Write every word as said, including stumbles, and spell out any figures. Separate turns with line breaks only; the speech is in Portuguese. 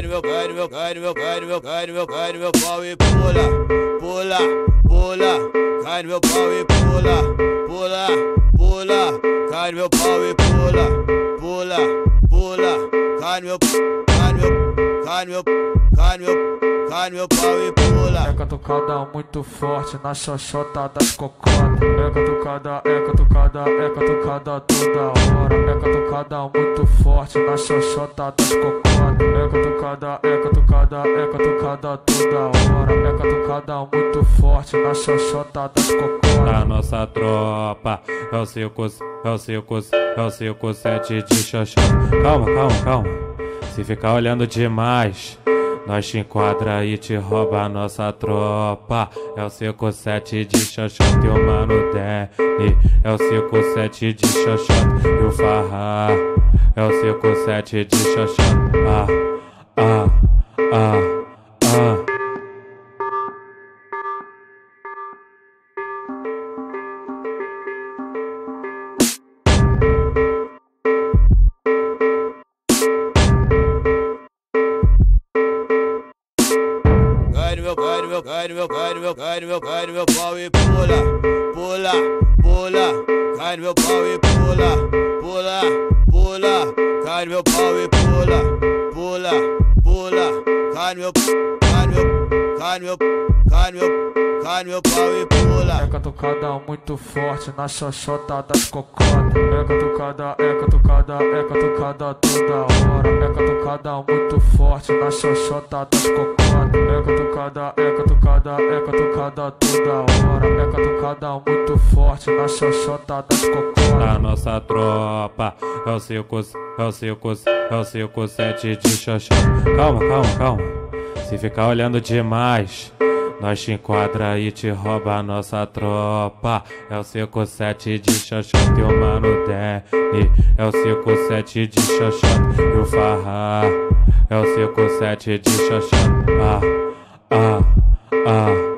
no meu, cai no meu, cai no meu, cai no meu, cai no meu, cai no meu pau e pula, pula, pula, cai no meu pau e pula, pula, pula, cai no meu pau e pula, pula, pula, cai no meu, cai no meu, cai no meu, cai no meu, cai no meu pau e pula.
É catucada muito forte na xoxota das cocotas. É catucada, é catucada, é catucada toda hora. É catucada muito forte na xoxota das cocotas. É catucada, é catucada, é catucada toda hora. É catucada muito forte na xoxota das cocotas.
A nossa tropa é o cinco, é o cinco, é o cinco sete de xoxota. Calma, calma, calma. Se ficar olhando demais, nós te enquadra e te rouba a nossa tropa. É o cinco sete de xoxota e o mano Danny. É o cinco sete de xoxota e o Farra. É o cinco sete de xoxota. Ah, ah, ah, ah.
Cai no meu, cai no meu, cai no meu, cai no meu, cai no meu, cai no meu pau e pula, pula, pula, cai no meu pau e pula, pula, pula, cai no meu pau e pula, pula, pula, cai no meu, cai no meu, cai no meu, cai no meu, cai no meu pau e pula.
É catucada muito forte na xoxota das cocotas. É catucada, é catucada, é catucada toda hora. É catucada muito forte na xoxota das cocotas. É catucada, é catucada, é catucada toda hora. É catucada muito forte na xoxota das cocotas.
A nossa tropa é o cinco, é o cinco, é o cinco sete de xoxota. Calma, calma, calma. Se ficar olhando demais, nós te enquadra e te rouba a nossa tropa. É o cinco sete de xoxota e o mano Danny. É o cinco sete de xoxota e o Farra. É o cinco sete de xoxota. Ah, ah, ah.